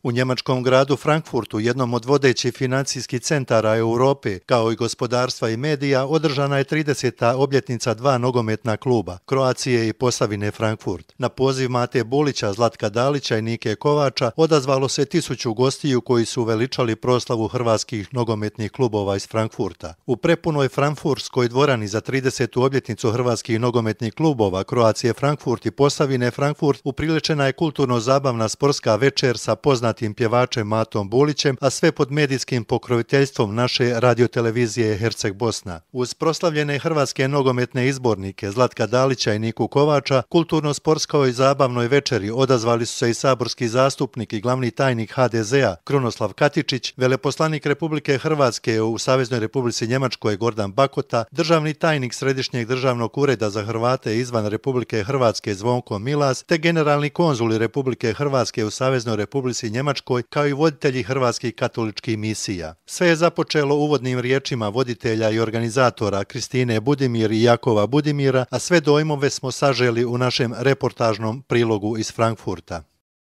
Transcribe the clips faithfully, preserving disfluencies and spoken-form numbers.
U njemačkom gradu Frankfurtu, jednom od vodećih financijskih centara Europe, kao i gospodarstva i medija, održana je trideseta obljetnica dva nogometna kluba, Croacije i Posavine Frankfurt. Na poziv Mate Bulića, Zlatka Dalića i Nike Kovača odazvalo se tisuću gostiju koji su uveličali proslavu hrvatskih nogometnih klubova iz Frankfurta. U prepunoj frankfurtskoj dvorani za tridesetu obljetnicu hrvatskih nogometnih klubova Croacije Frankfurt i Posavine Frankfurt upriličena je kulturno-zabavna sportska večer sa poznatim tim pjevačem Matom Bulićem, a sve pod medijskim pokroviteljstvom naše radiotelevizije Herceg Bosna. Uz proslavljene hrvatske nogometne izbornike Zlatka Dalića i Niku Kovača, kulturno-sportskoj i zabavnoj večeri odazvali su se i saborski zastupnik i glavni tajnik ha de zea Krunoslav Katičić, veleposlanik Republike Hrvatske u Saveznoj Republici Njemačkoj Gordan Bakota, državni tajnik Središnjeg državnog ureda za Hrvate izvan Republike Hrvatske Zvonko Milas, te generalni konzuli Republike Hrvatske u Saveznoj Republici Njemačkoj, kao i voditelji hrvatskih katoličkih misija. Sve je započelo uvodnim riječima voditelja i organizatora Kristine Budimir i Jakova Budimira, a sve dojmove smo saželi u našem reportažnom prilogu iz Frankfurta.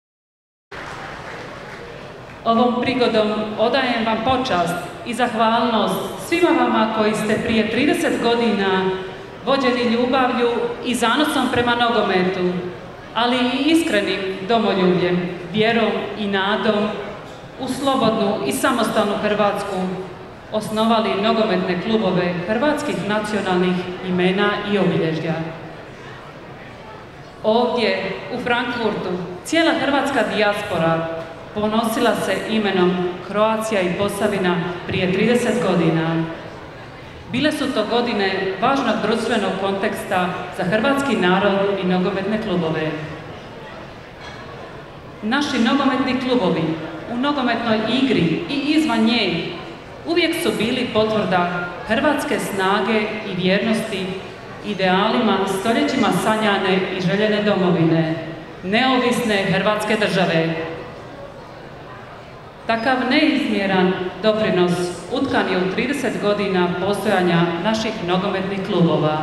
Ovom prigodom odajem vam počast i zahvalnost svima vama koji ste prije trideset godina vođeni ljubavlju i zanosom prema nogometu, ali i iskrenim domoljubljem, vjerom i nadom u slobodnu i samostalnu Hrvatsku osnovali nogometne klubove hrvatskih nacionalnih imena i obilježja. Ovdje, u Frankfurtu, cijela hrvatska dijaspora ponosila se imenom Croacija i Posavina prije trideset godina. Bile su to godine važnog društvenog konteksta za hrvatski narod i nogometne klubove. Naši nogometni klubovi u nogometnoj igri i izvan nje uvijek su bili potvrda hrvatske snage i vjernosti idealima stoljećima sanjane i željene domovine, neovisne Hrvatske države. Takav neizmjeran doprinos utkan je u trideset godina postojanja naših nogometnih klubova.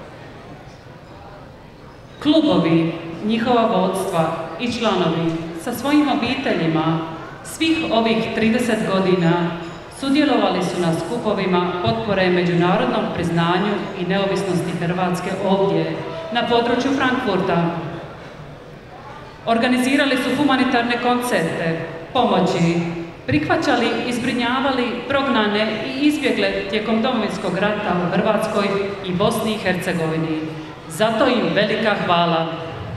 Klubovi, njihova vodstva i članovi sa svojim obiteljima svih ovih trideset godina sudjelovali su na skupovima potpore međunarodnom priznanju i neovisnosti Hrvatske ovdje, na području Frankfurta. Organizirali su humanitarne koncerte, pomoći, prihvaćali i zbrinjavali prognane i izbjegle tijekom Domovinskog rata u Hrvatskoj i Bosni i Hercegovini. Zato im velika hvala.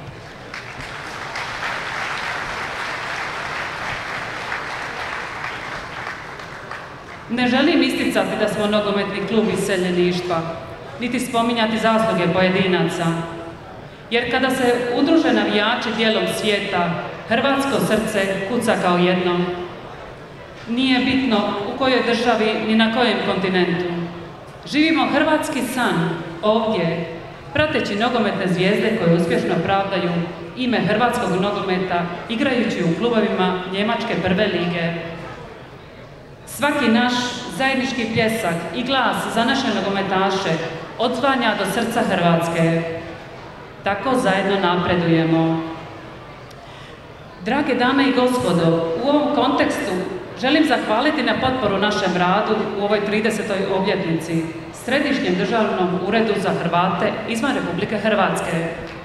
Ne želim isticati da smo nogometni klub iseljeništva, niti spominjati zasluge pojedinaca. Jer kada se udruže navijači dijelom svijeta, hrvatsko srce kuca kao jedno. Nije bitno u kojoj državi ni na kojem kontinentu. Živimo hrvatski san ovdje, prateći nogometne zvijezde koje uspješno pravdaju ime hrvatskog nogometa igrajući u klubovima Njemačke prve lige. Svaki naš zajednički pljesak i glas za naše nogometaše odzvanja do srca Hrvatske. Tako zajedno napredujemo. Drage dame i gospodo, u ovom kontekstu želim zahvaliti na potporu našem radu u ovoj tridesetoj obljetnici Središnjem državnom uredu za Hrvate izvan Republike Hrvatske.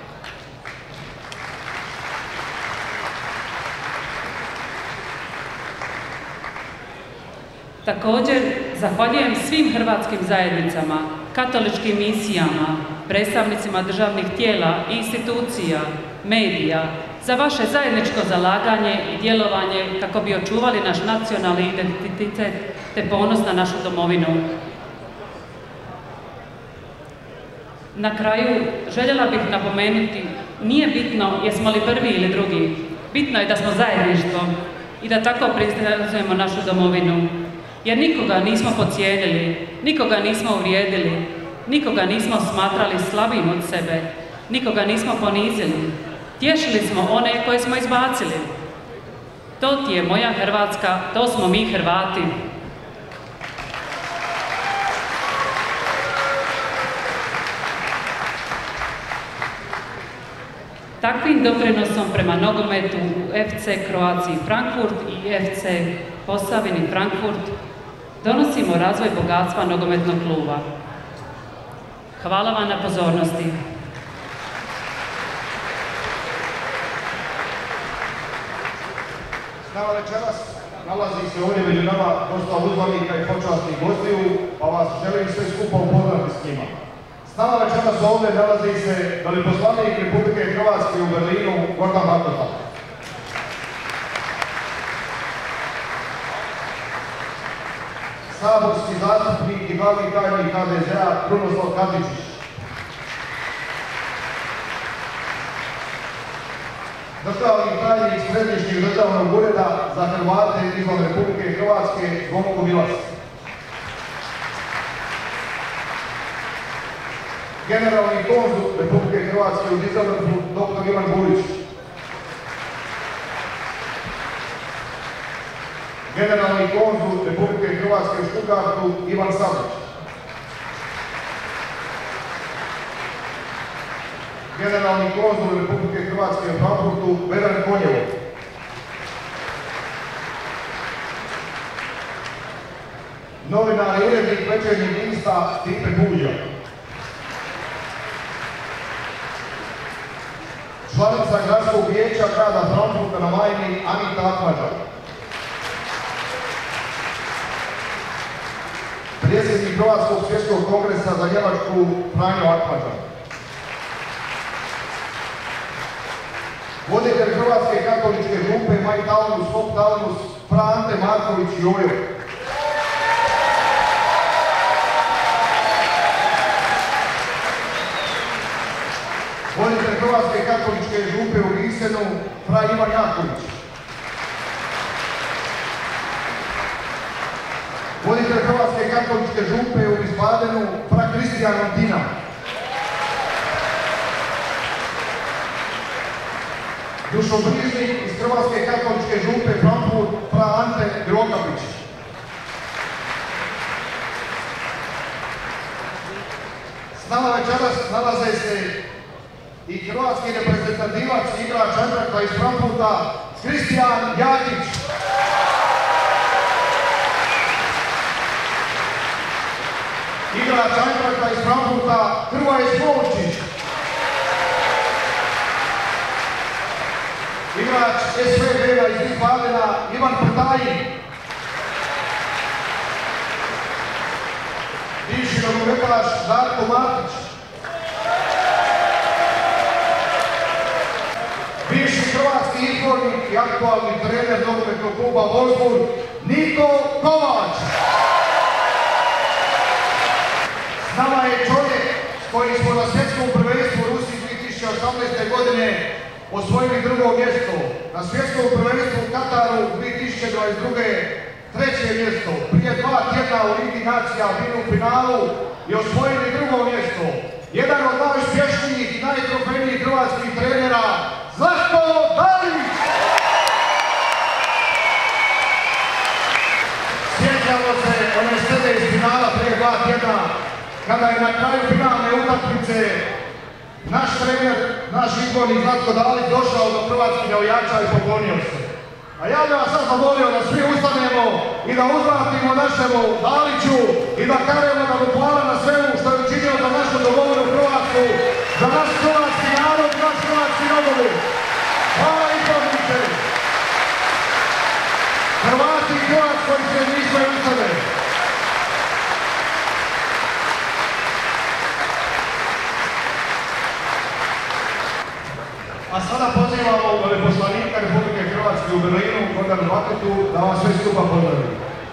Također, zahvaljujem svim hrvatskim zajednicama, katoličkim misijama, predstavnicima državnih tijela i institucija, medija, za vaše zajedničko zalaganje i djelovanje kako bi očuvali naš nacionalni identitet te ponos na našu domovinu. Na kraju, željela bih napomenuti, nije bitno jesmo li prvi ili drugi, bitno je da smo zajedništvo i da tako priznajemo našu domovinu. Jer nikoga nismo podcijenili, nikoga nismo uvrijedili, nikoga nismo smatrali slabijim od sebe, nikoga nismo ponizili. Tješili smo one koje smo izbacili. To ti je moja Hrvatska, to smo mi Hrvati. Takvim doprinosom prema nogometu u F C Croatia Frankfurt i F C Posavini Frankfurt donosimo razvoj bogatstva nogometnog kluba. Hvala vam na pozornosti. S nama večeras nalazi se ovdje među nama dosta uzvanika i počasnih gostiju, pa vas želim sve skupa upoznati s njima. S nama večeras ovdje nalazi se veleposlanik Republike Hrvatske u Berlinu, Gordan Markota. Saborski zastupnik i glavni tajnik H D Z-a Krunoslav Katičić. Državni tajnik Središnjeg državnog ureda za Hrvate izvan Republike Hrvatske Zvonko Milas. Generalni konzul Republike Hrvatske u Düsseldorfu doktor Ivan Burić. Generalni konzul Republike Hrvatske u Stuttgartu Ivan Savić. Generalni konzul Republike Hrvatske u Frankfurtu Vedran Konjevo. Novinar i urednik Večernjeg lista Stipe Buđa. Članica Gradskog vijeća grada Frankfurta na Majni Anita Akmađa. Predsjednik Hrvatskog svjetskog kongresa za Njemačku Franjo Akmađa. Voditelj Hrvatske katoličke župe Maj Talmus, Hop Talmus, Fra Ante Marković Jojo. Voditelj Hrvatske katoličke župe u Grisenu Fra Ivan Jaković. Voditelj Hrvatske katoličke župe u Wiesbadenu Fra Kristijan Antina. Dušobrižnik iz Hrvatske katoličke župe Frankfurt Fra Ante Grokapić. S nama večeras nalaze se i hrvatski reprezentativac i igrač Eintrachta iz Frankfurta Kristijan Jakić. Igrač Eintrachta iz Frankfurta Hrvoje Smolčić. Igrač S V B-a iz Wiesbadena Ivan Prtajin. Bivši nogometaš Darko Matić. Bivši hrvatski izbornik i aktualni trener nogometnog kluba Wolfsburg Niko Kovač. S nama je čovjek s kojim smo na svjetskom prvenstvu u Rusiji dvije tisuće osamnaeste. godine osvojili drugo mjesto, na svjetskom prvenstvu u Kataru dvije tisuće dvadeset druge. treće mjesto, prije dva tjedna u Ligi nacija bili u finalu i osvojili drugo mjesto. Jedan od najuspješnijih i najtrofejnijih hrvatskih trenera, Zlatko Dalić! Sjećamo se one scene iz finala prije dva tjedna, kada je na kraju finalne utakmice naš trener, naš izbornik Zlatko Dalić došao do hrvatskih navijača i poklonio se. A ja bih vas sad zamolio da svi ustanemo i da uzvratimo našemu Daliću i da kažemo da mu hvala na svemu što je učinio za našu domovinu Hrvatsku, za naš hrvatski narod, naš hrvatski nogomet. Hvala izborniče! Hrvati i Hrvatskoj se nismo i ustane. A sada pozivamo veleposlanika Republike Hrvatske u Berlinu, Gordanu Markotu, da vas sve skupa pozdravim.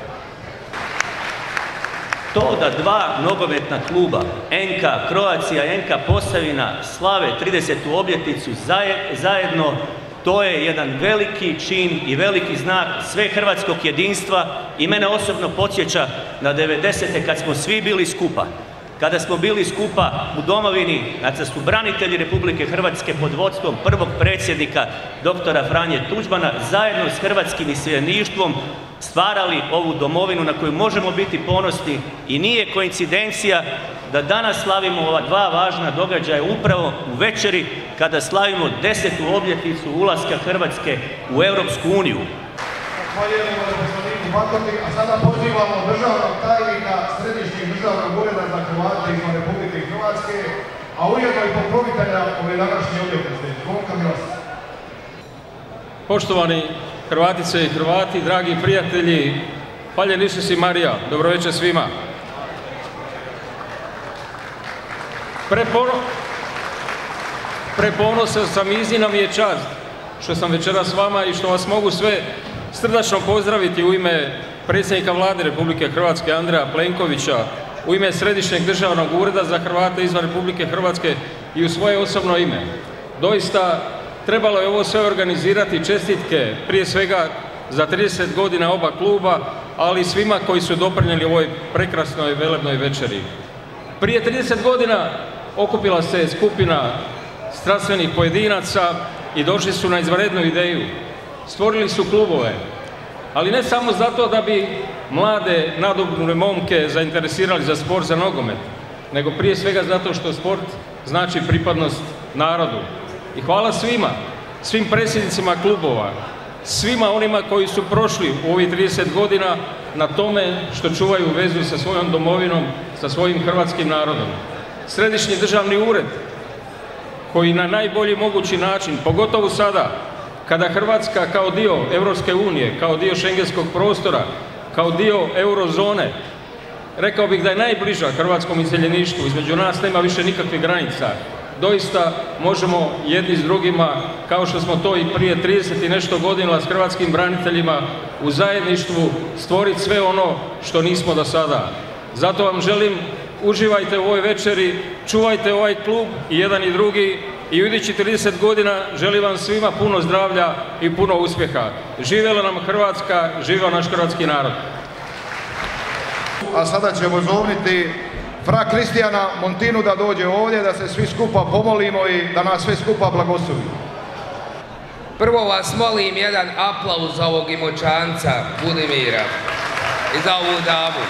To da dva nogometna kluba, N K Croatia i N K Posavina, slave tridesetu obljetnicu zajedno, to je jedan veliki čin i veliki znak svehrvatskog jedinstva i mene osobno podsjeća na devedesete kad smo svi bili skupa. kada smo bili skupa u domovini, kada su branitelji Republike Hrvatske pod vodstvom prvog predsjednika doktora Franje Tuđmana zajedno s hrvatskim iseljeništvom stvarali ovu domovinu na koju možemo biti ponosni i nije koincidencija da danas slavimo ova dva važna događaja upravo u večeri kada slavimo desetu obljetnicu ulaska Hrvatske u Europsku uniju. Zahvaljujemo gospodinu Bakoti, a sada pozivamo državnog tajnika Središnjeg državnog ureda za Hrvate izvan Republike Hrvatske, a ujedno i pokrovitelja ove današnje obljetnice. Zvonka Milas. Poštovani Hrvatice i Hrvati, dragi prijatelji, hvaljen Isus i Marija, dobro večer svima. Prepono... Preponosan sam i iznimna mi je čast što sam večeras s vama i što vas mogu sve srdačno pozdraviti u ime predsjednika Vlade Republike Hrvatske Andreja Plenkovića, u ime Središnjeg državnog ureda za Hrvate izvan Republike Hrvatske i u svoje osobno ime. Doista trebalo je ovo sve organizirati, čestitke prije svega za trideset godina oba kluba, ali i svima koji su doprinijeli ovoj prekrasnoj velebnoj večeri. Prije trideset godina okupila se skupina strastvenih pojedinaca i došli su na izvanrednu ideju. Stvorili su klubove, ali ne samo zato da bi mlade, nadobudne momke zainteresirali za sport, za nogomet, nego prije svega zato što sport znači pripadnost narodu. I hvala svima, svim predsjednicima klubova, svima onima koji su prošli u ovih trideset godina na tome što čuvaju vezu sa svojom domovinom, sa svojim hrvatskim narodom. Središnji državni ured koji na najbolji mogući način, pogotovo sada, kada Hrvatska kao dio Europske unije, kao dio šengenskog prostora, kao dio eurozone, rekao bih da je najbliža hrvatskom iseljeništvu, između nas nema više nikakvih granica. Doista možemo jedni s drugima, kao što smo to i prije trideset i nešto godina s hrvatskim braniteljima u zajedništvu, stvoriti sve ono što nismo do sada. Zato vam želim, uživajte u ovoj večeri, čuvajte ovaj klub i jedan i drugi i u idućih trideset godina želim vam svima puno zdravlja i puno uspjeha. Živjela nam Hrvatska, živio naš hrvatski narod. A sada ćemo zovniti fra Kristijana Montinu da dođe ovdje, da se svi skupa pomolimo i da nas sve skupa blagoslovi. Prvo vas molim jedan aplauz za ovog Imoćanca, Budimira, i za ovu damu.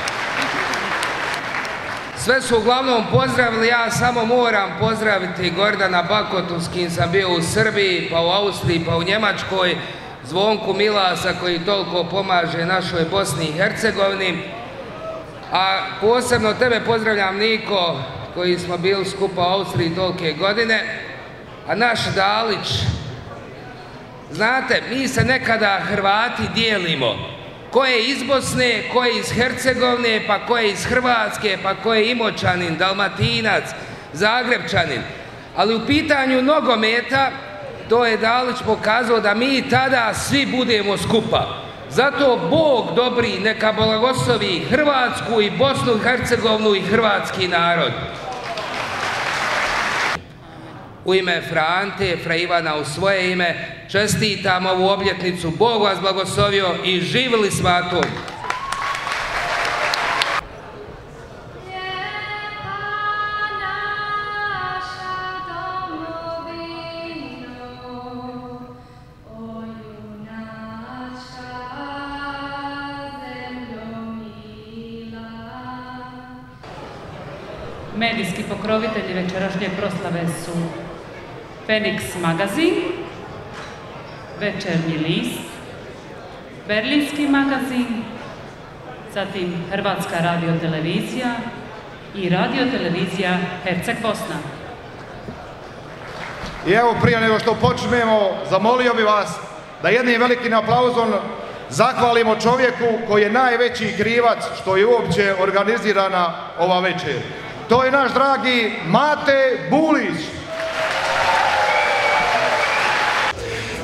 Sve su uglavnom pozdravili, ja samo moram pozdraviti Gordana Bakotu s kim sam bio u Srbiji, pa u Austriji, pa u Njemačkoj, Zvonku Milasa koji toliko pomaže našoj Bosni i Hercegovini. A posebno tebe pozdravljam, Niko, koji smo bili skupa u Austriji tolike godine. A naš Dalić, znate, mi se nekada Hrvati dijelimo. Ko je iz Bosne, ko je iz Hercegovine, pa ko je iz Hrvatske, pa ko je Imoćanin, Dalmatinac, Zagrebčanin. Ali u pitanju nogometa, to je Dalić pokazao da mi tada svi budemo skupa. Zato Bog dobri neka blagoslovi Hrvatsku i Bosnu i Hercegovinu i hrvatski narod. U ime Fra Ante, Fra Ivana u svoje ime, čestitam ovu obljetnicu, Bog vas blagoslovio i živjeli svatom. Medijski pokrovitelji večerašnje proslave su Fenix magazin, Večernji list, Berlinski magazin, zatim Hrvatska radiotelevizija i radiotelevizija Herceg Bosna. I evo, prije nego što počnemo, zamolio bi vas da jednim velikim aplauzom zahvalimo čovjeku koji je najveći krivac što je uopće organizirana ova večer. To je naš dragi Mate Bulić.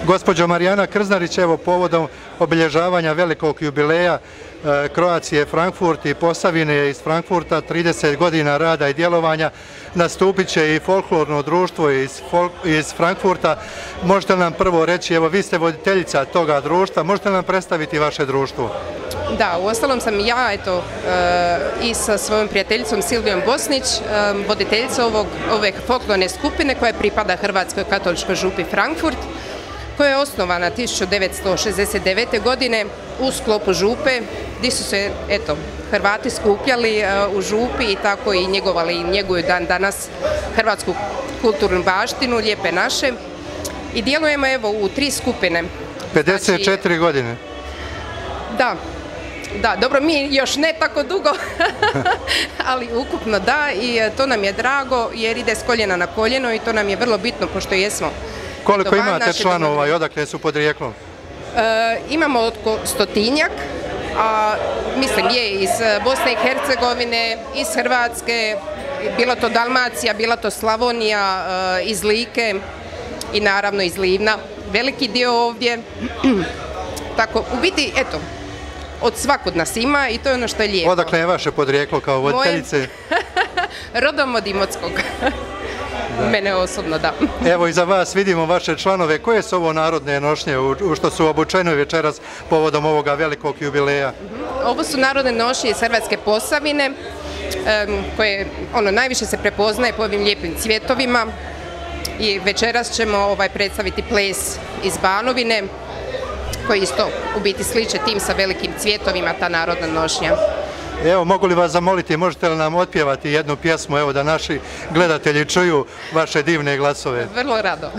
Gospođo Marijana Krznarić, evo povodom obilježavanja velikog jubileja Croatie Frankfurt i Posavine iz Frankfurta, trideset godina rada i djelovanja, nastupit će i folklorno društvo iz, folk, iz Frankfurta. Možete nam prvo reći, evo vi ste voditeljica toga društva, možete nam predstaviti vaše društvo? Da, uostalom sam ja eto, i sa svojom prijateljicom Silvijom Bosnić, voditeljica ovog, ove folklorne skupine koja pripada Hrvatskoj katoličkoj župi Frankfurt, koja je osnovana tisuću devetsto šezdeset devete. godine u sklopu župe, gdje su se eto, Hrvati skupljali u župi i tako i njegovali i njeguju dan danas hrvatsku kulturnu baštinu, lijepe naše. I djelujemo evo u tri skupine. pedeset četiri znači, godine. Da, da, dobro, mi još ne tako dugo, ali ukupno da, i to nam je drago jer ide s koljena na koljeno i to nam je vrlo bitno pošto jesmo. Koliko imate članova i odakle su podrijeklom? E, imamo oko stotinjak, a mislim je iz Bosne i Hercegovine, iz Hrvatske, bilo to Dalmacija, bila to Slavonija, e, iz Like i naravno iz Livna. Veliki dio ovdje. Tako, u biti, eto, od svakog nas ima i to je ono što je lijepo. Odakle je vaše podrijeklo kao voditeljice? Rodom od Imotskog. Mene osobno, da. Evo i za vas vidimo vaše članove. Koje su ovo narodne nošnje u što su obučeni večeras povodom ovoga velikog jubileja? Ovo su narodne nošnje iz Hrvatske Posavine, koje ono, najviše se prepoznaje po ovim lijepim cvjetovima. I večeras ćemo ovaj, predstaviti ples iz Banovine, koji isto u biti sliče tim sa velikim cvjetovima, ta narodna nošnja. Evo, mogu li vas zamoliti, možete li nam otpjevati jednu pjesmu, evo da naši gledatelji čuju vaše divne glasove? Vrlo rado.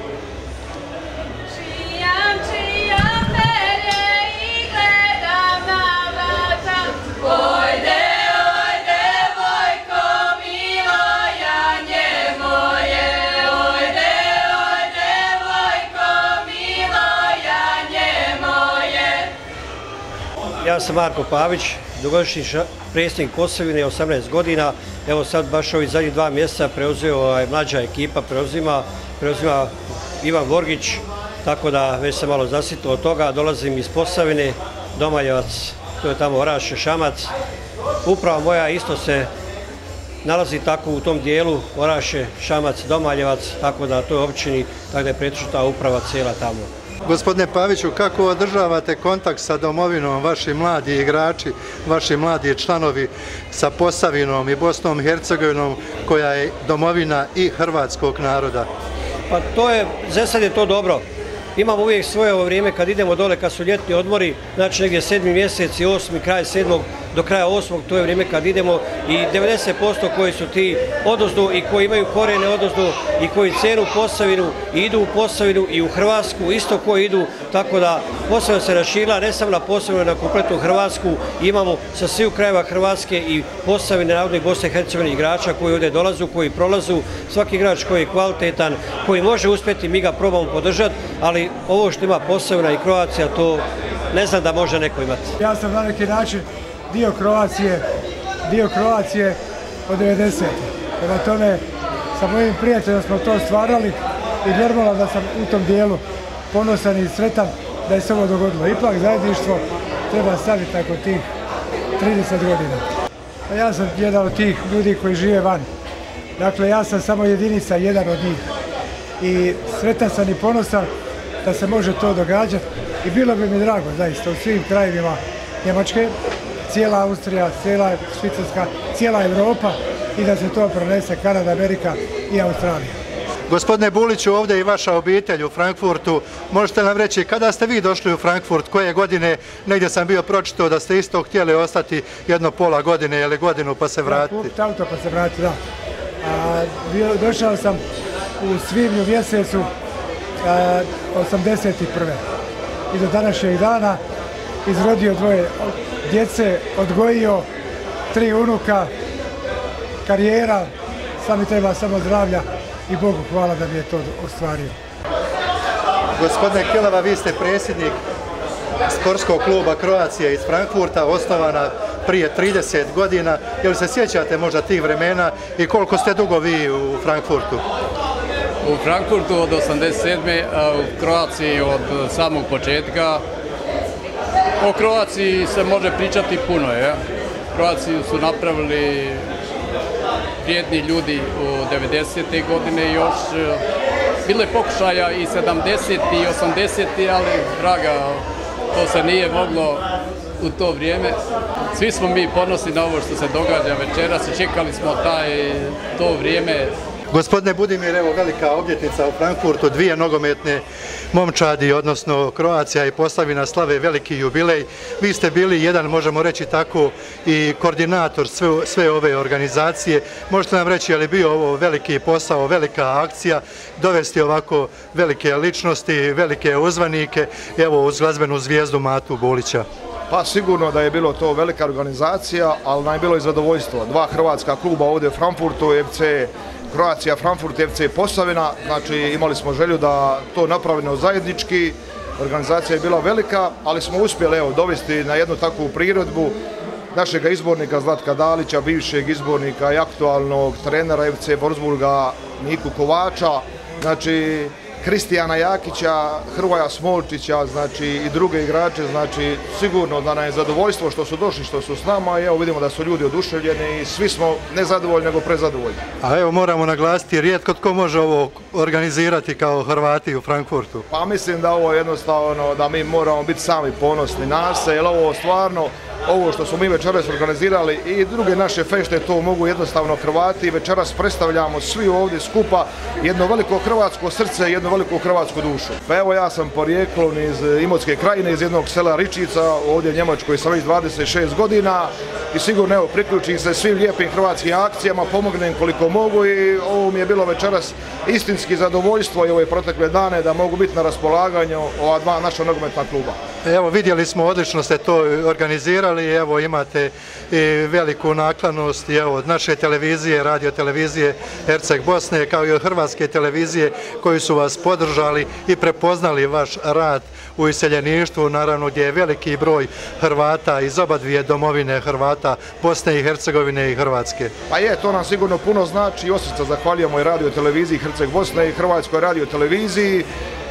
Ja sam Marko Pavić, dugogodišnji predsjednik Posavine, osamnaest godina. Evo sad baš ovih zadnjih dva mjeseca preuzeo ovaj, mlađa ekipa, preuzima, preuzima Ivan Vorgić, tako da već sam malo zasitao od toga. Dolazim iz Posavine, Domaljevac, to je tamo Orašje, Šamac. Uprava moja isto se nalazi tako u tom dijelu, Orašje, Šamac, Domaljevac, tako da to je općini, tako da je pretežno ta uprava cijela tamo. Gospodine Paviću, kako održavate kontakt sa domovinom, vaši mladi igrači, vaši mladi članovi sa Posavinom i Bosnom i Hercegovinom, koja je domovina i hrvatskog naroda? Pa to je, za sad je to dobro. Imamo uvijek svoje ovo vrijeme kad idemo dole, kad su ljetni odmori, znači negdje sedmi mjesec i osmi, kraj sedmog do kraja osmog, to je vrijeme kad idemo i devedeset posto koji su ti odozdu i koji imaju korijene odozdu i koji cenu Posavinu i idu u Posavinu i u Hrvatsku, isto koji idu, tako da Posavina se raširila, ne samo na Posavinu, na kompletnu Hrvatsku, imamo sa svih krajeva Hrvatske i Posavine, navodno i Bosne i Hercegovine igrača koji ovdje dolazu, koji prolazu, svaki igrač koji je kvalitetan, koji može uspjeti, mi ga probamo podržati, ali ovo što ima Posavina i Croatia, to ne znam da može neko imati. Ja sam na neki način dio Croacije, dio Croacije od devedesete. Prema tome, sa mojim prijateljom smo to stvarali i normalno da sam u tom dijelu ponosan i sretan da je se ovo dogodilo. Ipak zajedništvo treba staviti nakon tih trideset godina. A ja sam jedan od tih ljudi koji žive van. Dakle, ja sam samo jedinica, jedan od njih. I sretan sam i ponosan da se može to događati i bilo bi mi drago zaista u svim krajevima Njemačke, cijela Austrija, cijela Švicarska, cijela Europa i da se to pronese Kanada, Amerika i Australija. Gospodine Buliću, ovdje je i vaša obitelj u Frankfurtu. Možete nam reći kada ste vi došli u Frankfurt, koje godine? Negdje sam bio pročitao da ste isto htjeli ostati jedno pola godine ili godinu pa se vratiti. Da, kupiti auto pa se vratiti, da. A, bio, došao sam u svibnju mjesecu a, osamdeset prve. I do današnjeg dana izrodio dvoje djece, odgojio tri unuka, karijera, sad mi treba samo zdravlja i Bogu hvala da mi je to ostvario. Gospodine Kilava, vi ste predsjednik sportskog kluba Croatia iz Frankfurta, osnovana prije trideset godina. Je li se sjećate možda tih vremena i koliko ste dugo vi u Frankfurtu? u Frankfurtu od osamdeset sedme a u Kroaciji od samog početka. O Kroaciji se može pričati puno. Je. Kroaciju su napravili vrijedni ljudi u devedesete godine još. Bilo je pokušaja i sedamdesete i osamdesete, ali draga, to se nije moglo u to vrijeme. Svi smo mi ponosni na ovo što se događa večeras i čekali smo taj, to vrijeme. Gospodine Budimir, evo velika obljetnica u Frankfurtu, dvije nogometne momčadi, odnosno Kroacija i Posavina slave veliki jubilej. Vi ste bili jedan, možemo reći tako, i koordinator sve, sve ove organizacije. Možete nam reći je li bio ovo veliki posao, velika akcija, dovesti ovako velike ličnosti, velike uzvanike, evo uz glazbenu zvijezdu Matu Bulića? Pa sigurno da je bilo to velika organizacija, ali nam je bilo i zadovoljstvo. Dva hrvatska kluba ovdje u Frankfurtu, F C Kroacija Frankfurt, F C Posavina, znači imali smo želju da to napravimo zajednički. Organizacija je bila velika, ali smo uspjeli evo, dovesti na jednu takvu priredbu našeg izbornika Zlatka Dalića, bivšeg izbornika i aktualnog trenera F C Wolfsburga Niku Kovača, znači Kristijana Jakića, Hrvoja Smolčića, znači i druge igrače, znači sigurno da nam je zadovoljstvo što su došli, što su s nama i evo vidimo da su ljudi oduševljeni i svi smo ne zadovoljni nego prezadovoljni. A evo moramo naglasiti, rijetko tko može ovo organizirati kao Hrvati u Frankfurtu. Pa mislim da ovo je jednostavno da mi moramo biti sami ponosni na se, jer ovo stvarno, ovo što smo mi večeras organizirali i druge naše fešte, to mogu jednostavno Hrvati. Večeras predstavljamo svi ovdje skupa jedno veliko hrvatsko srce i jednu veliku hrvatsku dušu. Pa evo ja sam porijeklom iz Imotske krajine, iz jednog sela Ričica, ovdje u Njemačkoj sam već dvadeset šest godina i sigurno evo priključim se svim lijepim hrvatskim akcijama, pomognem koliko mogu i ovo mi je bilo večeras istinski zadovoljstvo i ove protekle dane da mogu biti na raspolaganju ova dva naša nogometna kluba. Evo vidjeli smo, odlično ste to organizirali, evo imate i veliku naklonost evo, od naše televizije, radio televizije Herceg Bosne, kao i od hrvatske televizije koji su vas podržali i prepoznali vaš rad u iseljeništvu, naravno gdje je veliki broj Hrvata iz oba dvije domovine Hrvata, Bosne i Hercegovine i Hrvatske. Pa je, to nam sigurno puno znači i osjeća zahvaljujemo i radio televiziji Herceg Bosne i Hrvatskoj radio televiziji.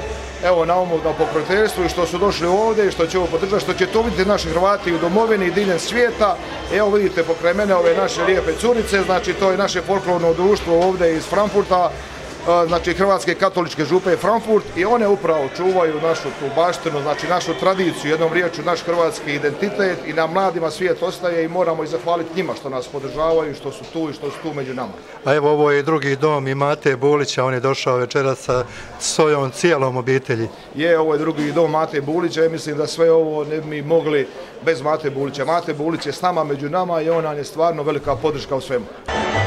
Evo na ovom pokroviteljstvu i što su došli ovdje i što će ovo podržati, što će to vidjeti naši Hrvati u domovini i diljem svijeta. Evo vidite pokraj mene ove naše lijepe curice, znači to je naše folklorno društvo ovdje iz Frankfurta, znači Hrvatske katoličke župe Frankfurt i one upravo čuvaju našu tu baštinu, znači našu tradiciju, jednom riječju naš hrvatski identitet i na mladima svijet ostaje i moramo i zahvaliti njima što nas podržavaju, što su tu i što su tu među nama. A evo ovo je drugi dom i Mate Bulića, on je došao večeras sa svojom cijelom obitelji. Je, ovo je drugi dom Mate Bulića i mislim da sve ovo ne bi mogli bez Mate Bulića. Mate Bulić je s nama među nama i on nam je stvarno velika podrška u svemu.